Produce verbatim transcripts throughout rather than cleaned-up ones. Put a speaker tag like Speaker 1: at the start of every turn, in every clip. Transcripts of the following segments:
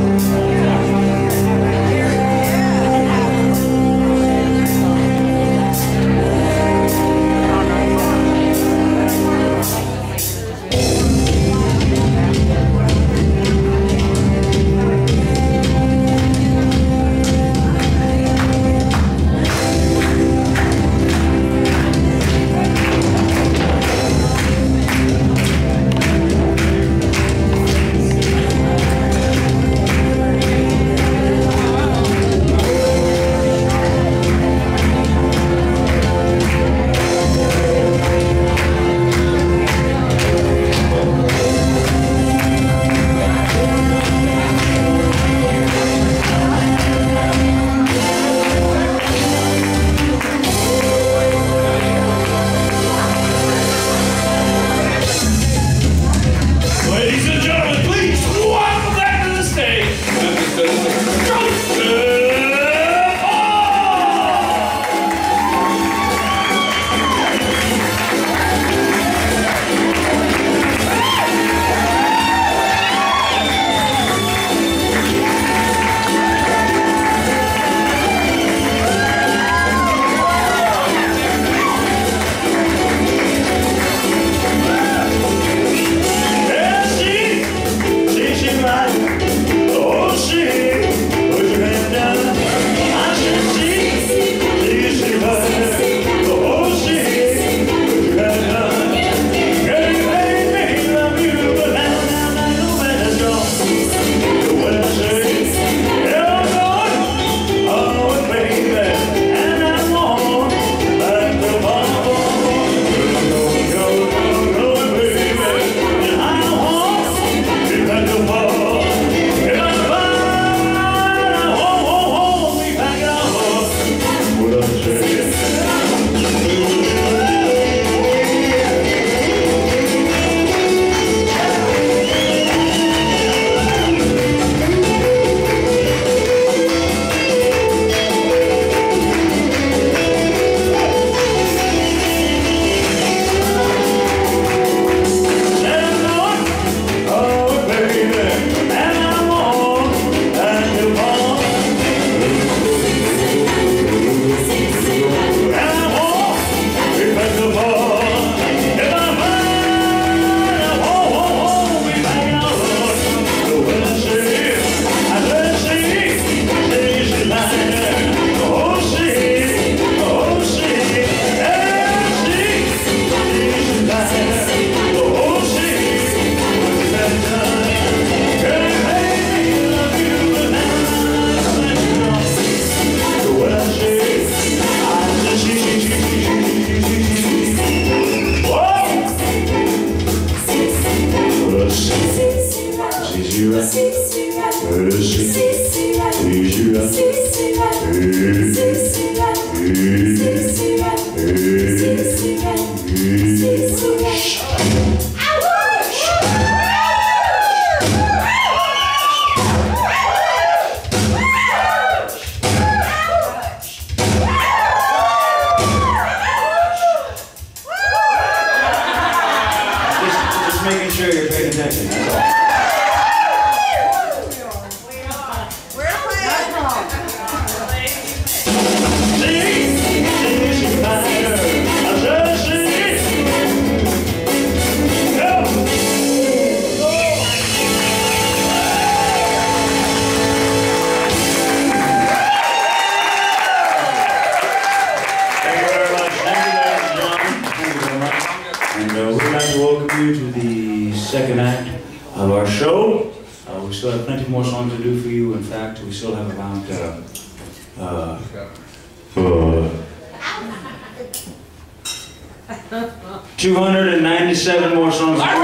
Speaker 1: two hundred ninety-seven more songs. Right.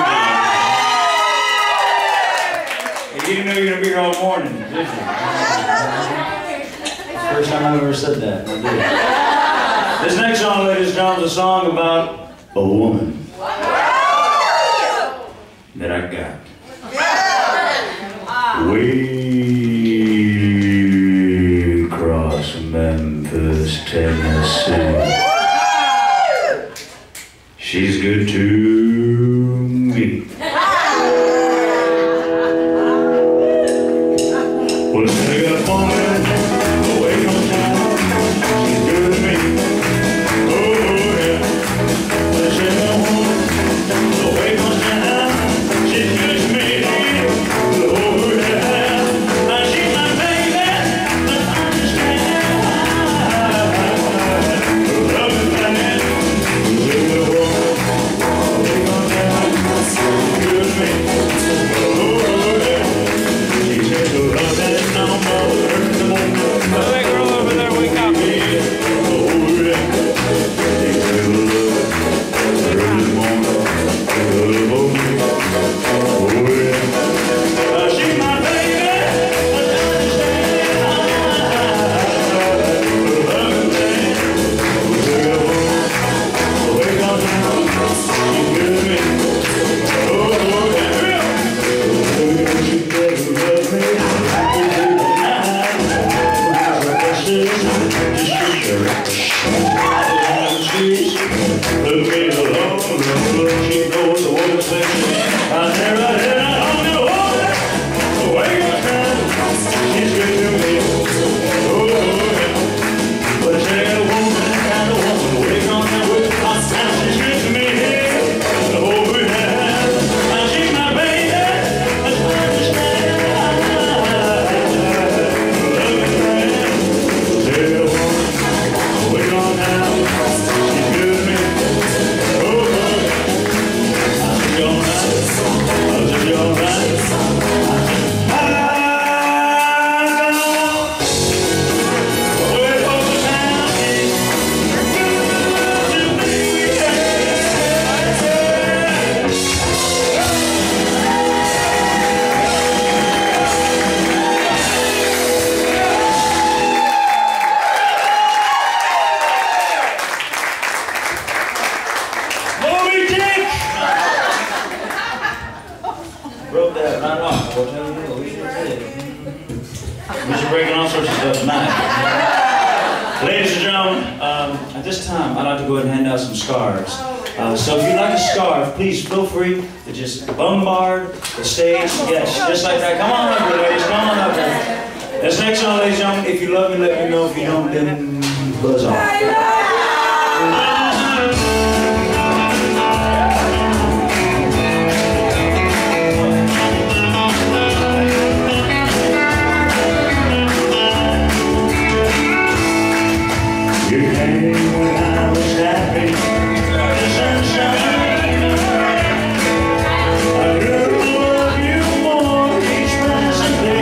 Speaker 1: You didn't know you were going to be here all morning, did you? First time I've ever said that. I did. This next song, ladies and gentlemen, is a song about a woman that I got. Way across Memphis, Tennessee. She's good to me. Well, I got a woman away from town. She's good to me. Oh, yeah. Well, I got a woman away from town. She's good to me. Oh, yeah. Now she's my baby, but understand. Love is blind. She's a woman away from town. She's good to me. Oh, yeah. She said to love that number.
Speaker 2: That girl over there, wake up.
Speaker 1: Broke that right off. I'll tell you what, we should say it. We should break all sorts of stuff tonight. Ladies and gentlemen, um, at this time, I'd like to go ahead and hand out some scarves. Uh, so if you'd like a scarf, please feel free to just bombard the stage. Yes, just like that. Come on up here, ladies. Come on up here. This next song, ladies and gentlemen, if you love me, let me know. If you don't, then buzz off.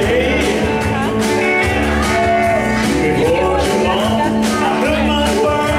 Speaker 1: Before too long, I put my word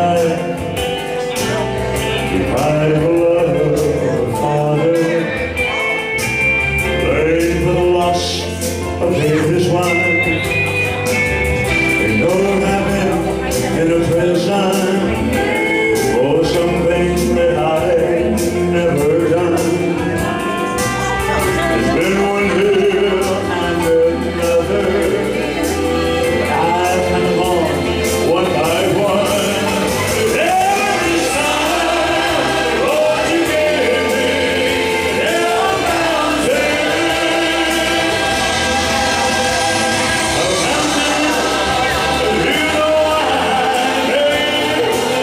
Speaker 1: pride, the pride of a love, father, blame for the loss of his wife. We know I've been in a prison for something that I never done. There's been one hill and another, but I've had them all one by one. Every time, Lord, you gave me every mountain, a mountain that you know I made.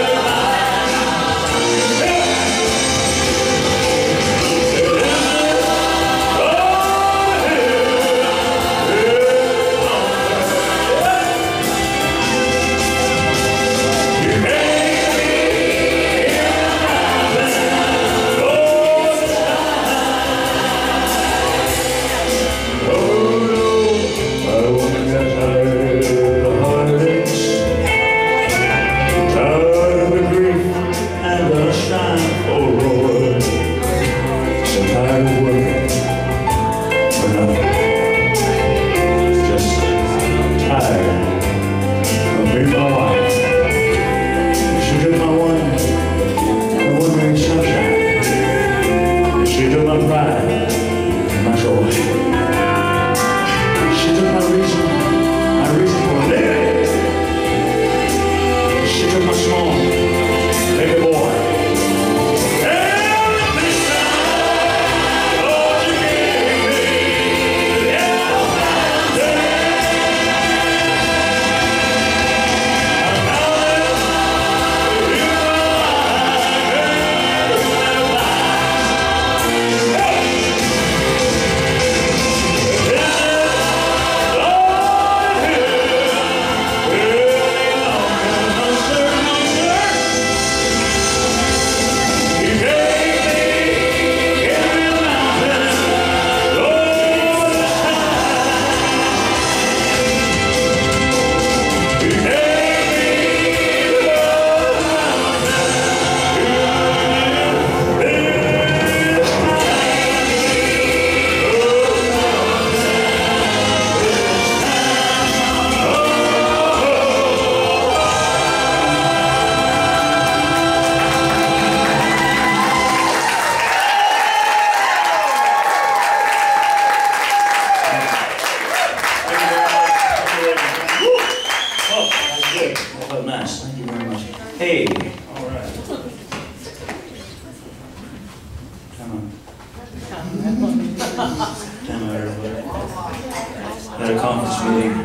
Speaker 3: At a conference meeting.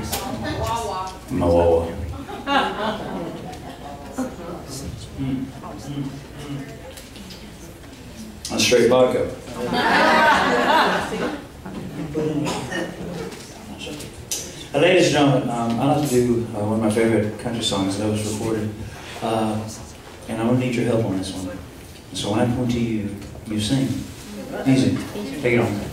Speaker 3: My wawa. Mm. Mm. A straight vodka. Uh, ladies and gentlemen, um, I'd like to do uh, one of my favorite country songs that was recorded. Uh, and I'm going to need your help on this one. So when I point to you, you sing. Easy. Take it on.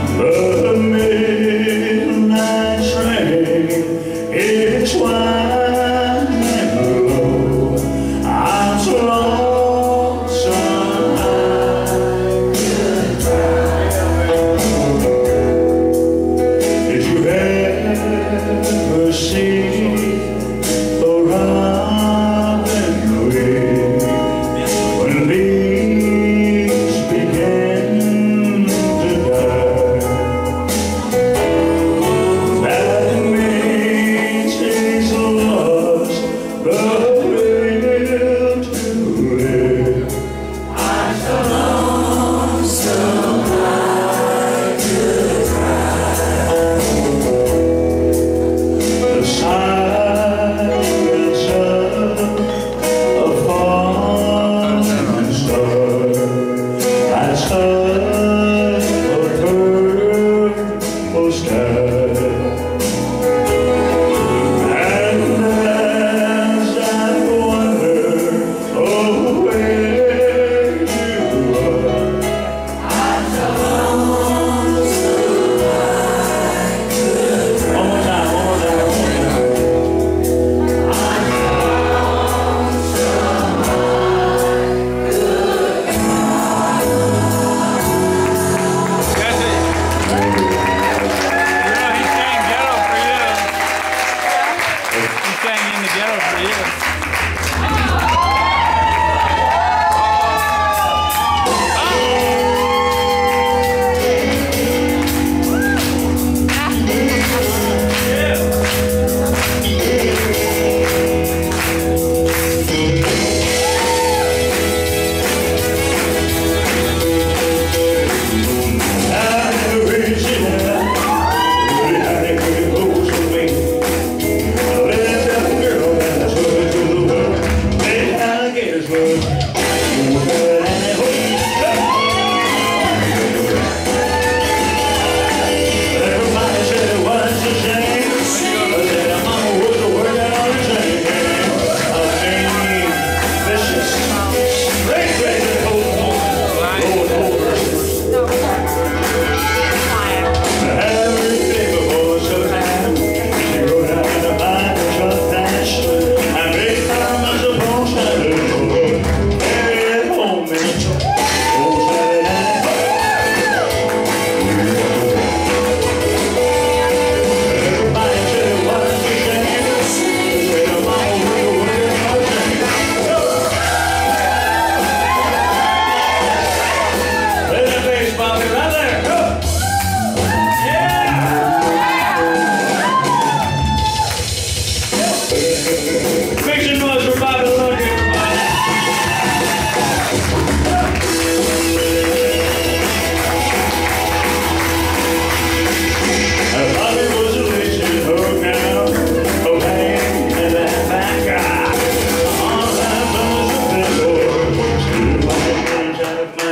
Speaker 1: Why?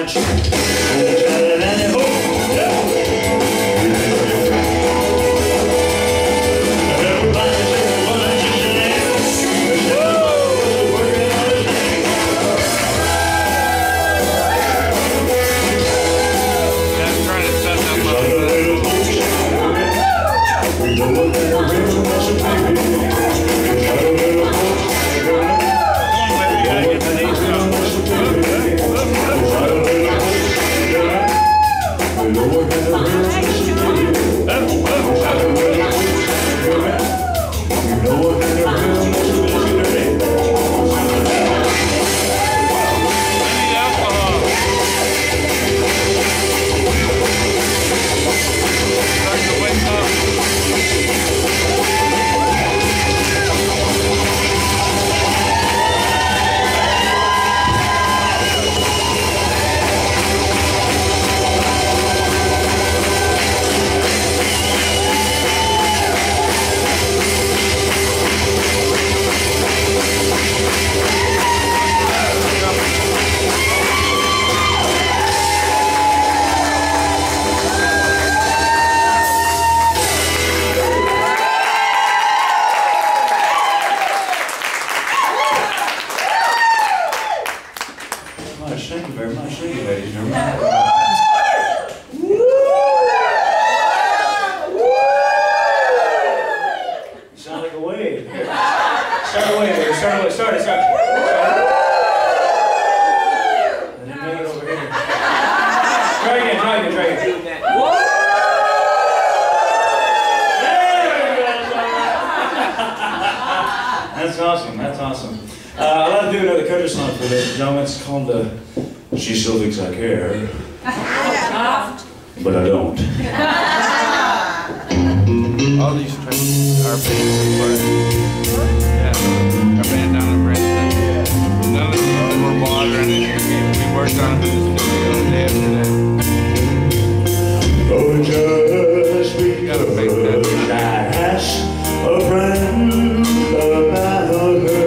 Speaker 1: much. Thank you very much. Thank you, ladies and gentlemen. You sound like a wave. Here. Start a wave here. Start a wave. Start it. Start it. I didn't make it over here. Try again. Try again. Try again. That's awesome. That's awesome. Uh, I'd like to do another country song for ladies and gentlemen. It's called uh, She Still Thinks I Care. But I don't.
Speaker 2: All these tracks are bands we play. Yeah, our band down in Princeton. None of these were modern. We worked on them in the studio day after day.
Speaker 1: Oh, just
Speaker 2: Gotta make that.
Speaker 1: because I asked a friend about her.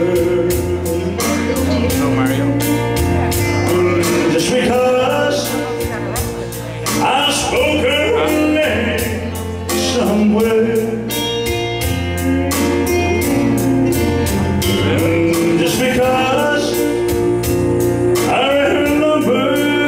Speaker 2: No Mario.
Speaker 1: Just because I spoke her name somewhere. Just because I read her number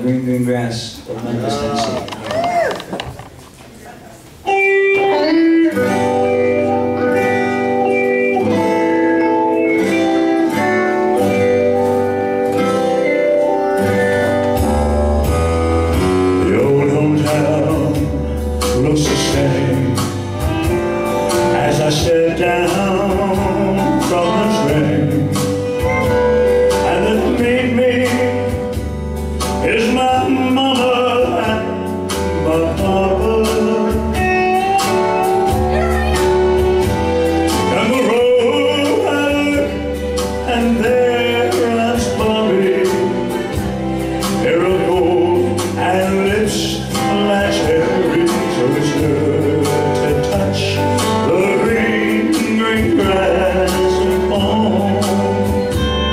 Speaker 3: called Green Green Grass of Memphis, Tennessee.
Speaker 4: Looks the same as I step down from the train, and that made me is my mama and my papa, and the road I look, and there runs Bobby, hair of gold and lips like cherries. So it's good to touch the green, green grass of home.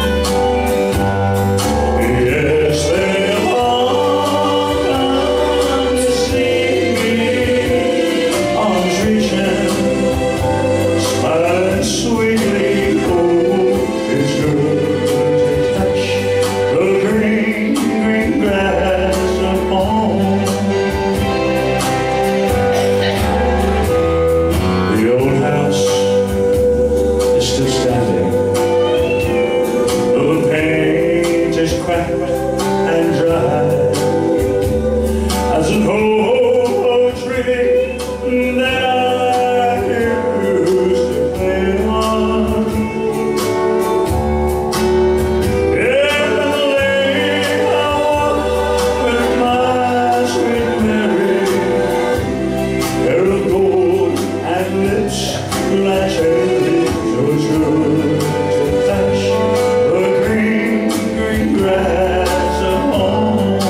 Speaker 4: Yes, they've all come to see me, arms reaching, smiling sweetly. Oh, it's good to touch the green, green grass of home. And dry as an old tree that I used to play on. In the lane I walk with my sweet Mary, hair of gold and lips like cherries. So it's good to touch the green, green grass of home.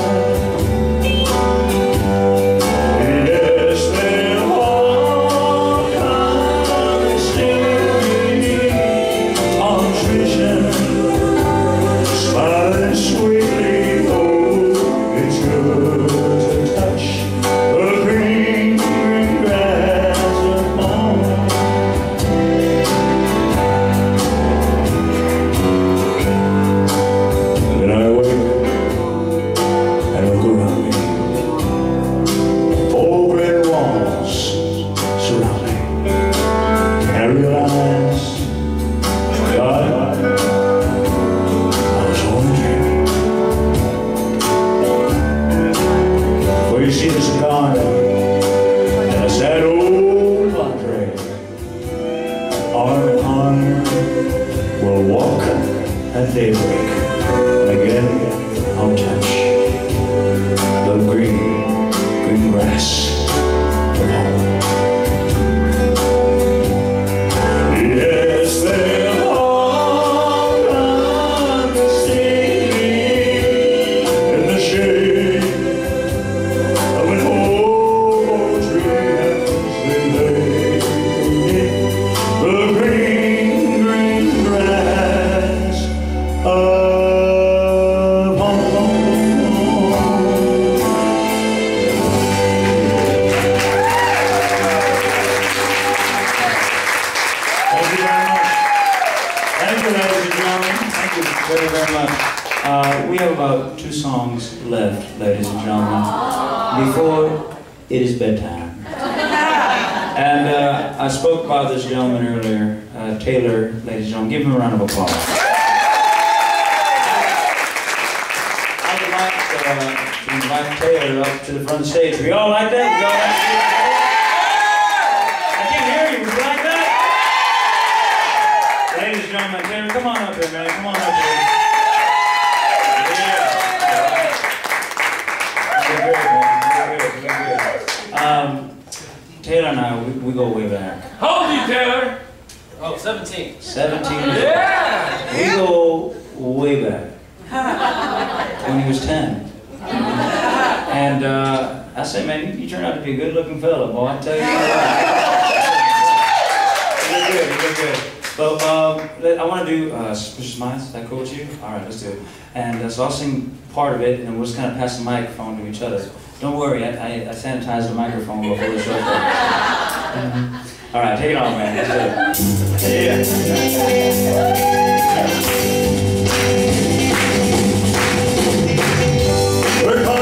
Speaker 4: Yes, they've all come to see me, arms reaching, smiling sweetly. Oh, it's good to touch the green, green grass of home. Then I wake and look around me. Four gray walls surround me, and I realize, God, I was only dreaming. For you see, there's a garden and a sad old Blvd, arm in arm, will walk at daybreak. Again, I'll touch the green, green grass of home. Yes, they've all come to see me in the shade of an old tree as they lay the green, green grass of
Speaker 3: very, very much. Uh, we have about two songs left, ladies and gentlemen, before it is bedtime. And uh, I spoke about this gentleman earlier, uh, Taylor, ladies and gentlemen. Give him a round of applause. I would like uh, to invite Taylor up to the front stage. We all like that? We all like that? I can't hear you. Would you like that? Ladies and gentlemen, Taylor, come on up here, man. Come on up here. Um, Taylor and I, we, we go way back.
Speaker 5: How old are you, Taylor? Oh, seventeen.
Speaker 3: seventeen years.
Speaker 5: Yeah!
Speaker 3: We go way back. When he was ten. And uh, I say, man, you, you turned out to be a good-looking fella, boy. I tell you what. You look good, you look good. But um, I want to do uh, Suspicious Minds. Is that cool with you? All right, let's do it. And uh, so I'll sing part of it, and we'll just kind of pass the microphone to each other. Don't worry, I, I, I sanitized the microphone before the show started. Mm-hmm. All right, take it on, man. Let's do it. Yeah.
Speaker 4: We're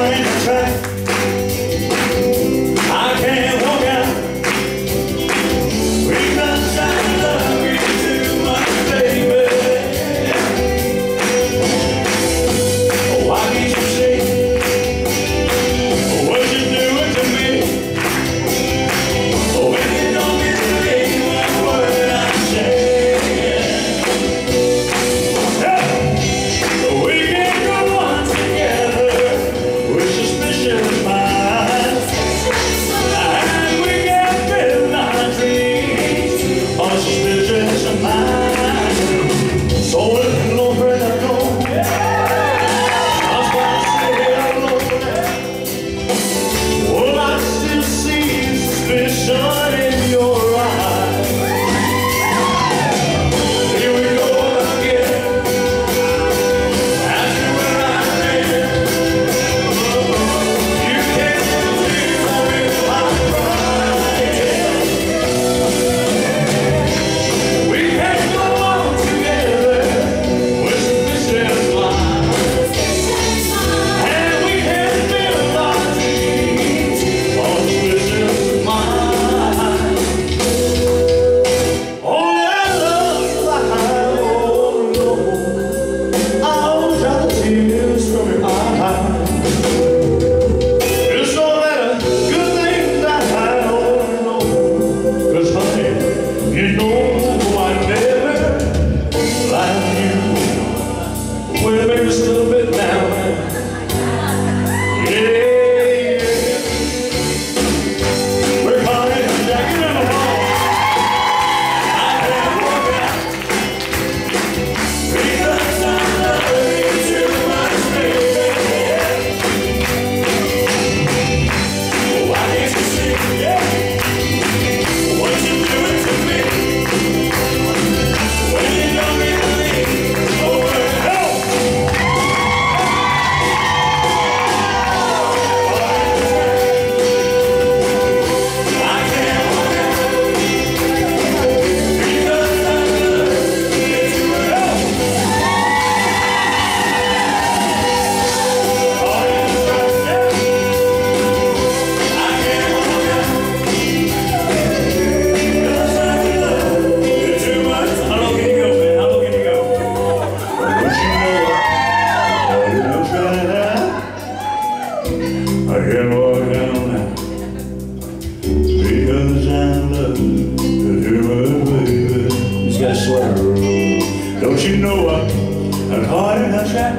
Speaker 4: can walk down now because I love you, baby.
Speaker 3: He's got a sweater.
Speaker 4: Don't you know I'm, I'm caught in a trap?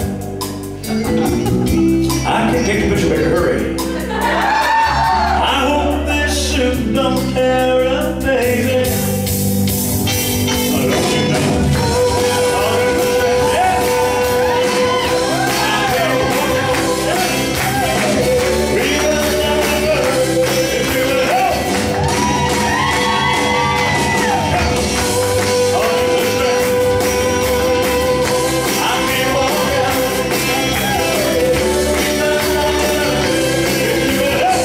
Speaker 3: I can take a picture, baby, hurry.
Speaker 4: I hope this ship don't tear up, baby. Don't you know I'm caught in a trap? We got nothing but if you would help. Caught in a trap. I can't walk out. We got nothing if you would help.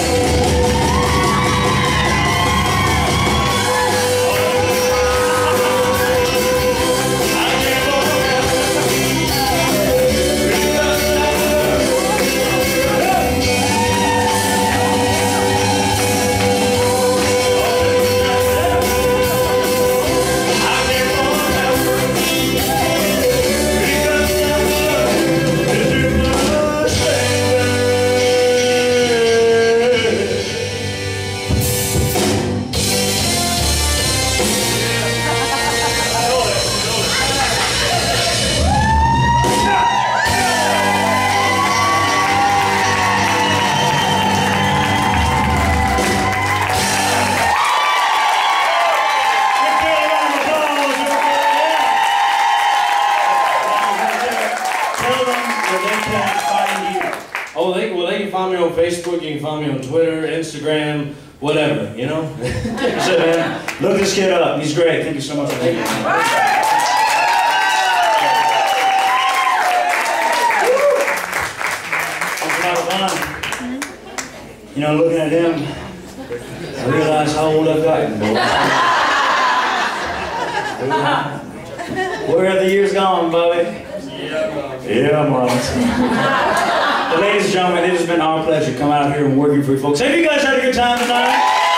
Speaker 5: Oh, they, well, they can find me on Facebook, you can find me on Twitter, Instagram, whatever, you know?
Speaker 3: That's it, man. Look this kid up. He's great. Thank you so much for being here. It's a lot of fun. You know, looking at him, I realize how old I've gotten, boy. Where have the years gone, Bobby? Yeah, Marlon. But ladies and gentlemen, it has been our pleasure to come out here and working for you folks. Have you guys had a good time tonight?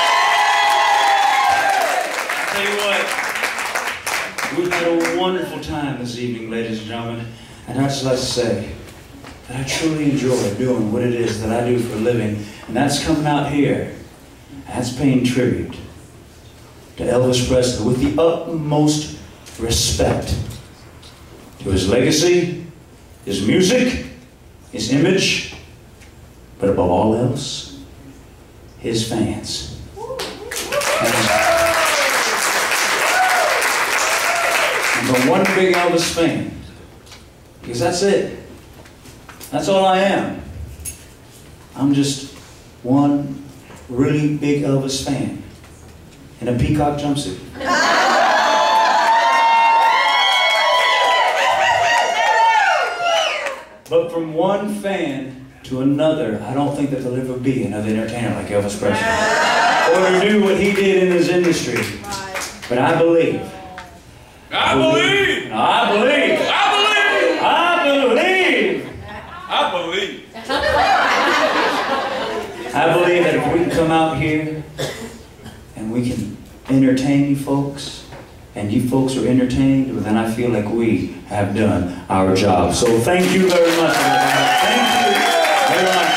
Speaker 3: I'll tell you what, we've had a wonderful time this evening, ladies and gentlemen. And I'd just like to say that I truly enjoy doing what it is that I do for a living. And that's coming out here. That's paying tribute to Elvis Presley with the utmost respect to his legacy, his music, his image, but above all else, his fans. And I'm one big Elvis fan, because that's it. That's all I am. I'm just one really big Elvis fan in a peacock jumpsuit. But from one fan to another, I don't think that there'll ever be another entertainer like Elvis Presley. Or to do what he did in his industry. But I believe.
Speaker 2: I believe.
Speaker 3: I believe.
Speaker 2: I believe.
Speaker 3: I believe.
Speaker 2: I believe.
Speaker 3: I believe that if we can come out here and we can entertain you folks, and you folks are entertained, well, then I feel like we have done our job. So thank you very much. Thank you very much.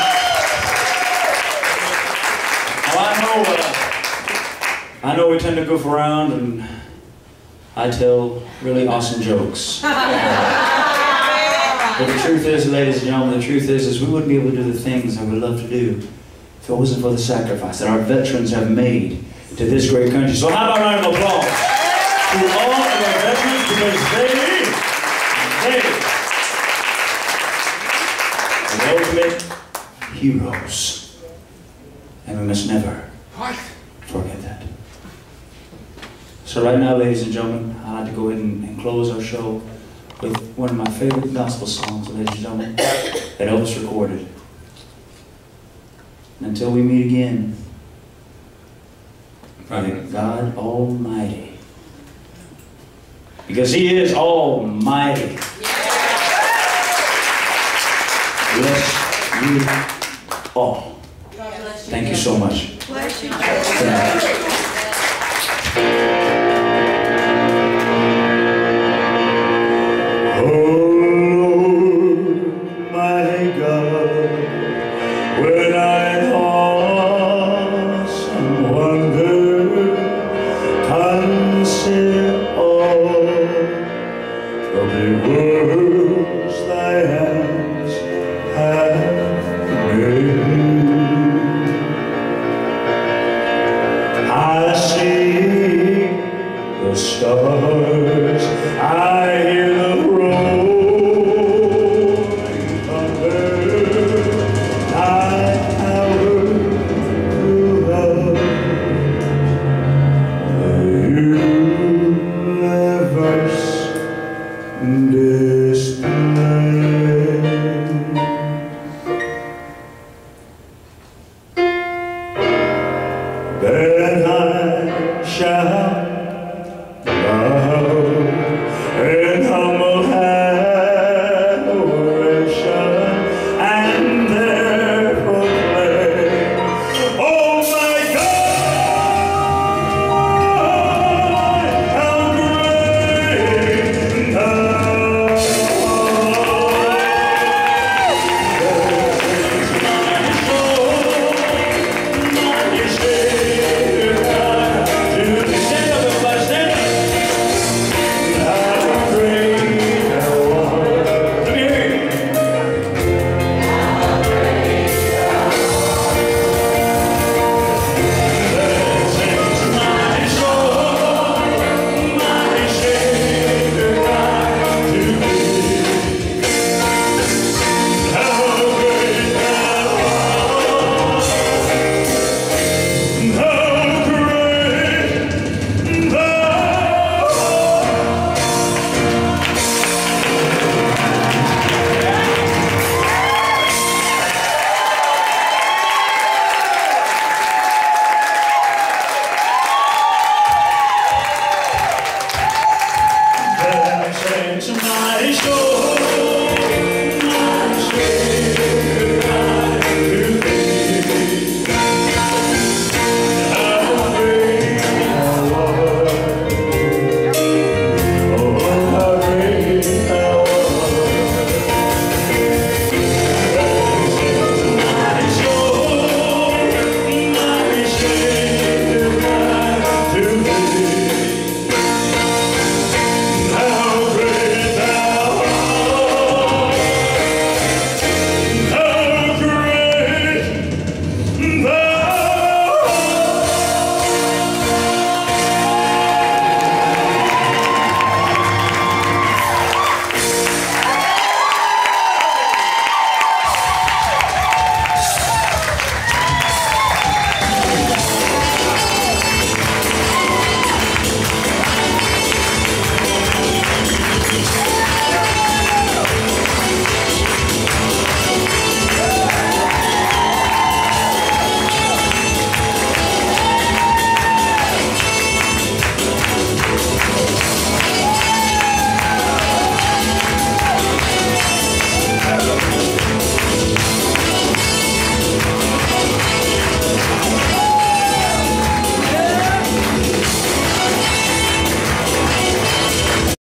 Speaker 3: Well, I know, uh, I know we tend to goof around and I tell really awesome jokes. But the truth is, ladies and gentlemen, the truth is, is we wouldn't be able to do the things that we love to do if it wasn't for the sacrifice that our veterans have made to this great country. So how about a round of applause to all of our veterans, because they, they are the ultimate heroes. And we must never forget that. So right now, ladies and gentlemen, I'd like to go ahead and, and close our show with one of my favorite gospel songs, ladies and gentlemen, that Elvis recorded. And until we meet again, pray God Almighty, because He is Almighty. Bless you all. Thank you so much.
Speaker 6: Bless you.